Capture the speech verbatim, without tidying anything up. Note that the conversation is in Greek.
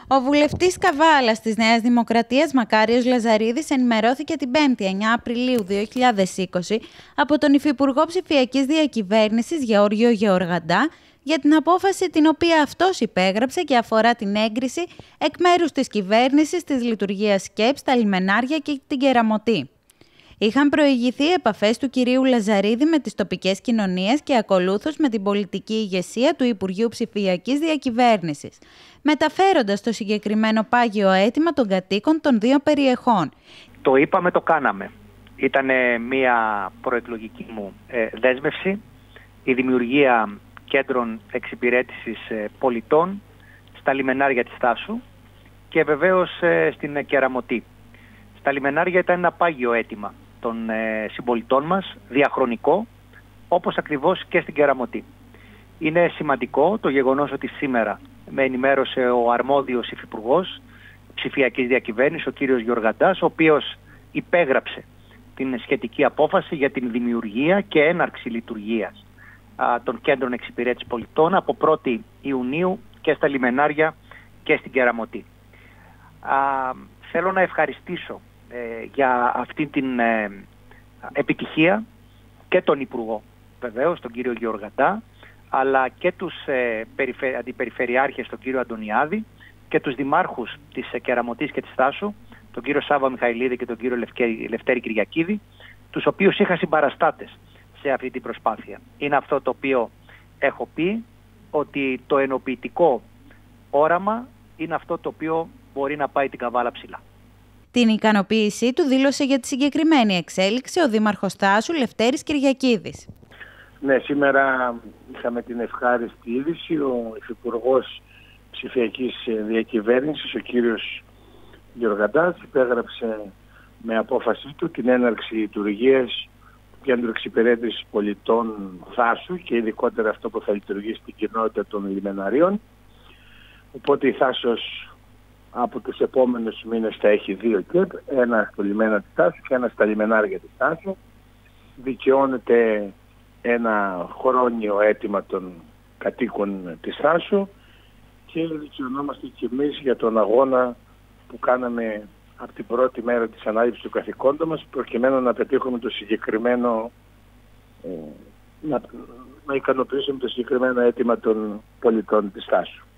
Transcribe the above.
Ο βουλευτής Καβάλας της Νέας Δημοκρατίας Μακάριος Λαζαρίδης ενημερώθηκε την πέμπτη εννέα Απριλίου δύο χιλιάδες είκοσι από τον Υφυπουργό Ψηφιακής Διακυβέρνησης Γεώργιο Γεωργαντά για την απόφαση την οποία αυτός υπέγραψε και αφορά την έγκριση εκ μέρους της κυβέρνησης της λειτουργίας ΚΕΠ στα λιμενάρια και την Κεραμωτή. Είχαν προηγηθεί επαφές του κυρίου Λαζαρίδη με τις τοπικές κοινωνίες και ακολούθως με την πολιτική ηγεσία του Υπουργείου Ψηφιακής Διακυβέρνησης, μεταφέροντας το συγκεκριμένο πάγιο αίτημα των κατοίκων των δύο περιεχών. Το είπαμε, το κάναμε. Ήταν μια προεκλογική μου ε, δέσμευση, η δημιουργία κέντρων εξυπηρέτησης ε, πολιτών στα λιμενάρια της Θάσου και βεβαίως ε, στην Κεραμωτή. Στα λιμενάρια ήταν ένα πάγιο αίτημα των ε, συμπολιτών μας, διαχρονικό, όπως ακριβώς και στην Κεραμωτή. Είναι σημαντικό το γεγονός ότι σήμερα με ενημέρωσε ο αρμόδιος υφυπουργός ψηφιακής διακυβέρνησης, ο κύριος Γεωργαντάς, ο οποίος υπέγραψε την σχετική απόφαση για την δημιουργία και έναρξη λειτουργίας α, των κέντρων εξυπηρέτησης πολιτών από πρώτη Ιουνίου και στα λιμενάρια και στην Κεραμωτή. Α, θέλω να ευχαριστήσω ε, για αυτή την ε, επιτυχία και τον Υπουργό βεβαίως, τον κύριο Γεωργαντά, αλλά και τους ε, περιφε... αντιπεριφερειάρχες, τον κύριο Αντωνιάδη, και τους δημάρχους της Κεραμωτής και της Θάσου, τον κύριο Σάβα Μιχαηλίδη και τον κύριο Λευκέρη, Λευτέρη Κυριακίδη, τους οποίους είχα συμπαραστάτες σε αυτή την προσπάθεια. Είναι αυτό το οποίο έχω πει, ότι το ενοποιητικό όραμα είναι αυτό το οποίο μπορεί να πάει την Καβάλα ψηλά. Την ικανοποίησή του δήλωσε για τη συγκεκριμένη εξέλιξη ο Δήμαρχος Θάσου, Λευτέρης Κυριακίδης. Ναι, σήμερα είχαμε την ευχάριστη είδηση. Ο Υφυπουργός Ψηφιακής Διακυβέρνησης, ο κύριος Γεωργαντάς, υπέγραψε με απόφασή του την έναρξη λειτουργίας του Κέντρου Εξυπηρέτησης Πολιτών Θάσου και ειδικότερα αυτό που θα λειτουργήσει στην κοινότητα των λιμεναρίων. Οπότε η Θάσος από τους επόμενους μήνες θα έχει δύο ΚΕΠ, ένα στο λιμένα της Θάσου και ένα στα λιμενάρια της Θάσου. Δικαιώνεται ένα χρόνιο αίτημα των κατοίκων της Θάσου και δικαιωνόμαστε και εμείς για τον αγώνα που κάναμε από την πρώτη μέρα της ανάληψης του καθηκόντου μας, προκειμένου να πετύχουμε το συγκεκριμένο, ε, να, να ικανοποιήσουμε το συγκεκριμένο αίτημα των πολιτών της Θάσου.